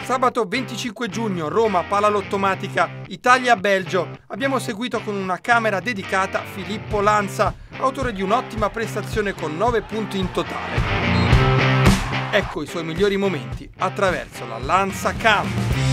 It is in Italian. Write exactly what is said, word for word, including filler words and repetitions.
Sabato venticinque giugno, Roma, Palalottomatica, Italia-Belgio. Abbiamo seguito con una camera dedicata Filippo Lanza, autore di un'ottima prestazione con nove punti in totale. Ecco i suoi migliori momenti attraverso la Lanza Cam.